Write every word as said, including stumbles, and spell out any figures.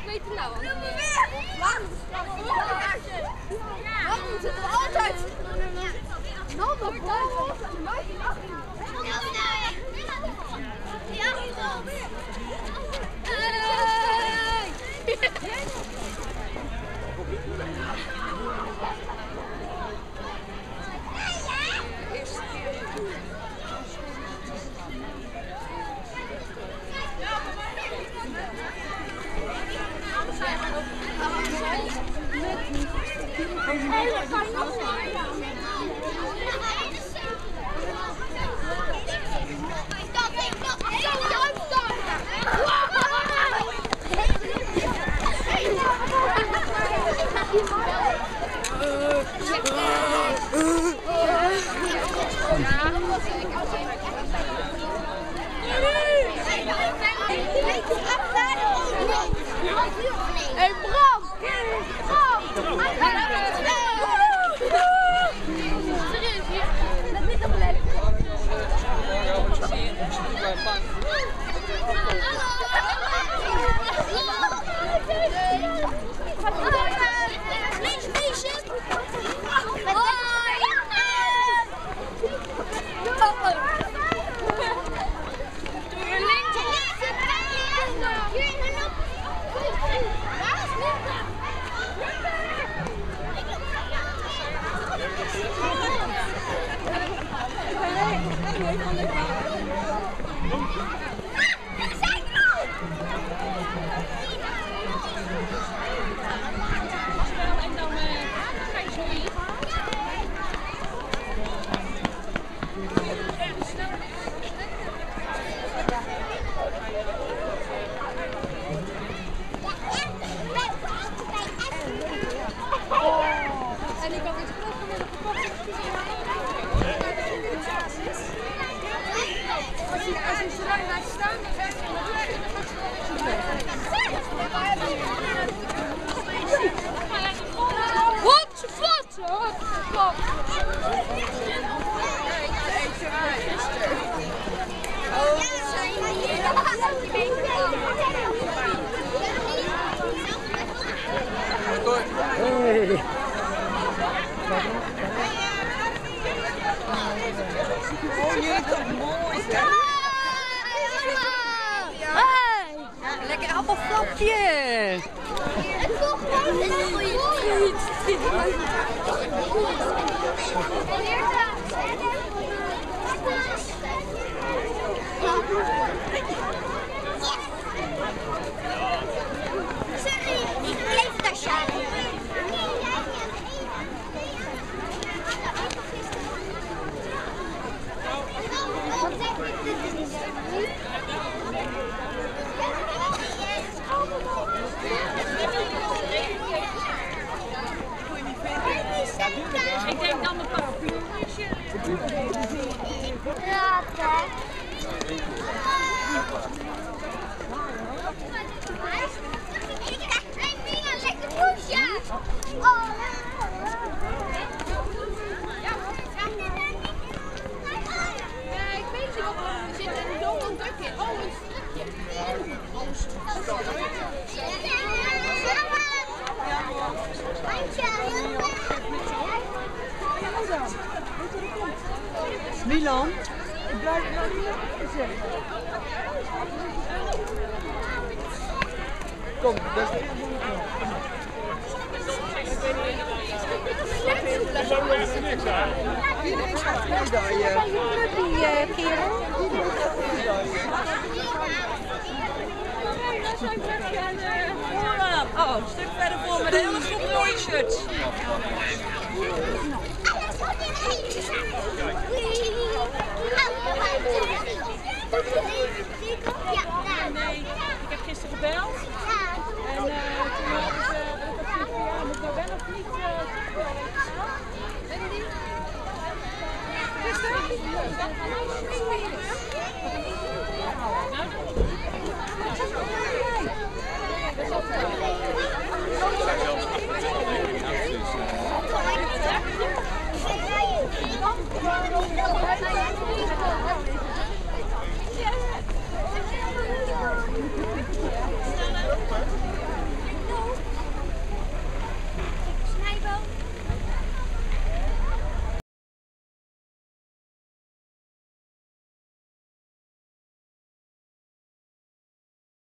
weet het nou. Waarom zitten we altijd? Nou, dat bal. Hey Bram! Bram! Serieus, hier. Let niet op plek. Hey. Oh jee, dat is mooi. Hey. Lekker appelflapje. Het komt gewoon in de goede Sorry, ik bleef daar staan. Ik denk dan mijn paraplu. Ja, kijk. Hey Mina, lekker poesje! Oh, ik weet niet wat we zitten in een donker drukje. Oh, een stukje. Oh, een stukje. Milan, ik blijf het nou niet zeggen. Kom, dat is Dat zou wel eens niks zijn. iedereen gaat meedraaien. Die kerel. Oh, een stuk verder voor met een hele groep mooie shirts. Nee, ik heb gisteren gebeld. En uh, toen hadden ze dat ik dacht, ja, moet ik nou wel of niet terugkomen? Thank you.